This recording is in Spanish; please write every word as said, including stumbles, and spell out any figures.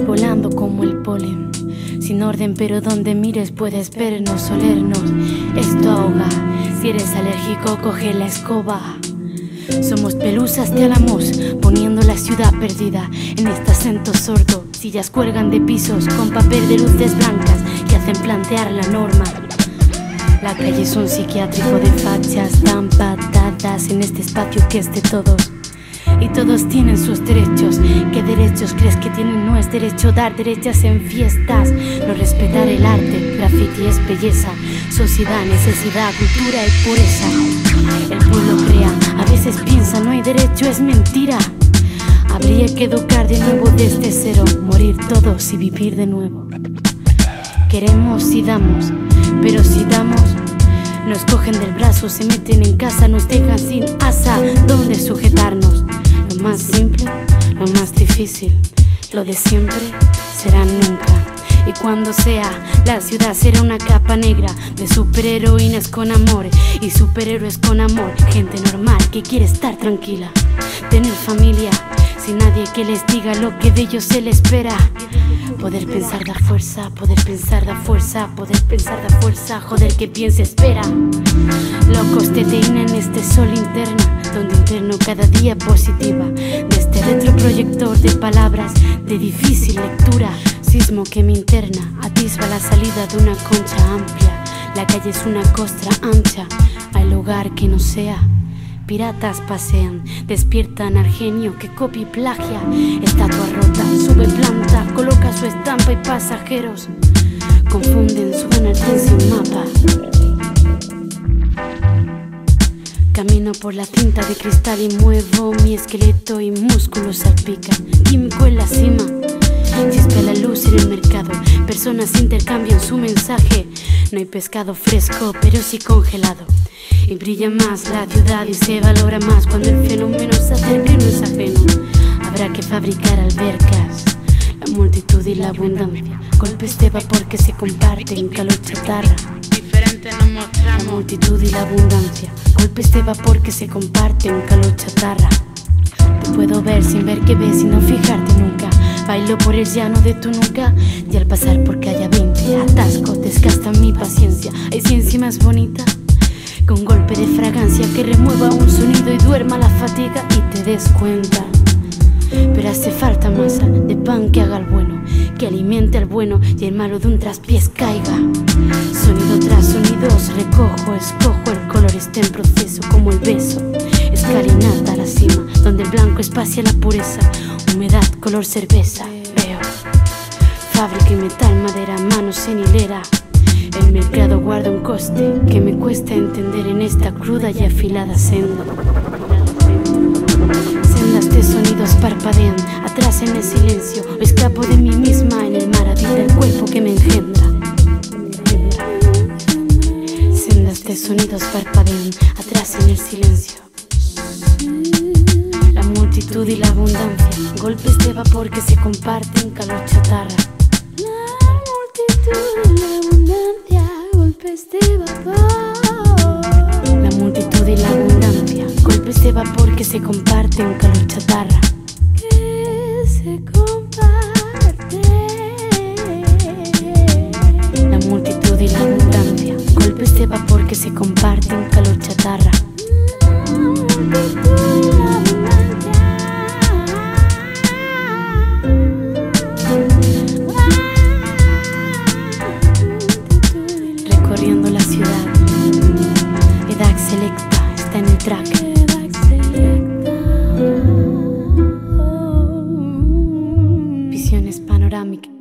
volando como el polen, sin orden pero donde mires puedes vernos, olernos. Esto ahoga, si eres alérgico coge la escoba. Somos pelusas de álamos, poniendo la ciudad perdida en este acento sordo. Sillas cuelgan de pisos con papel de luces blancas que hacen plantear la norma. La calle es un psiquiátrico de fachas tan patadas en este espacio que es de todos. Y todos tienen sus derechos. ¿Qué derechos crees que tienen? No es derecho dar derechas en fiestas. No respetar el arte, graffiti es belleza. Sociedad, necesidad, cultura y pureza. El pueblo crea, a veces piensa no hay derecho, es mentira. Habría que educar de nuevo desde cero, morir todos y vivir de nuevo. Queremos y damos, pero si damos nos cogen del brazo, se meten en casa, nos dejan sin asa donde sujetarnos. Lo más simple, lo más difícil, lo de siempre será nunca. Y cuando sea, la ciudad será una capa negra de superheroínas con amor y superhéroes con amor. Gente normal que quiere estar tranquila, tener familia, sin nadie que les diga lo que de ellos se les espera. Poder pensar da fuerza, poder pensar da fuerza, poder pensar da fuerza, joder que piense espera. Locos de teína en este sol interna, donde interno cada día positiva. De este retroproyector de palabras de difícil lectura, sismo que me interna, atisba la salida de una concha amplia. La calle es una costra ancha, hay lugar que no sea. Piratas pasean, despiertan al genio que copia y plagia. Estatua rota, sube planta, coloca su estampa y pasajeros confunden, suben al tren sin mapa. Camino por la cinta de cristal y muevo mi esqueleto y músculos salpican. Químico en la cima, chispa la luz en el mercado. Personas intercambian su mensaje. No hay pescado fresco, pero sí congelado. Y brilla más la ciudad y se valora más cuando el fenómeno se acerca y no es ajeno. Habrá que fabricar albercas, la multitud y la abundancia, golpes de vapor que se comparten, calor chatarra. Diferente nos mostramos. La multitud y la abundancia, golpes de vapor que se comparten, calor chatarra. Te puedo ver sin ver que ves y no fijarte nunca. Bailo por el llano de tu nuca y al pasar por calle veinte atasco, desgasta mi paciencia. Hay ciencia más bonita, con golpe de fragancia que remueva un sonido y duerma la fatiga y te des cuenta. Pero hace falta masa de pan que haga el bueno, que alimente al bueno y el malo de un traspiés caiga. Sonido tras sonidos recojo, escojo, el color está en proceso como el beso. Escalinata a la cima, donde el blanco espacia la pureza, humedad, color cerveza. Veo fábrica y metal, madera, manos en hilera. El mercado guarda un coste que me cuesta entender en esta cruda y afilada senda. Sendas de sonidos parpadean atrás en el silencio, o escapo de mí misma en el mar, habita el cuerpo que me engendra. Sendas de sonidos parpadean atrás en el silencio. La multitud y la abundancia, golpes de vapor que se comparten, calor chatarra. La multitud y la abundancia, golpes de vapor. La multitud y la abundancia, golpes de vapor que se comparten, calor chatarra. Que se comparte. La multitud y la abundancia, golpes de vapor que se comparten, calor chatarra. La multitud y la abundancia. Recorriendo la ciudad, edad selecta está en el track. Visiones panorámicas.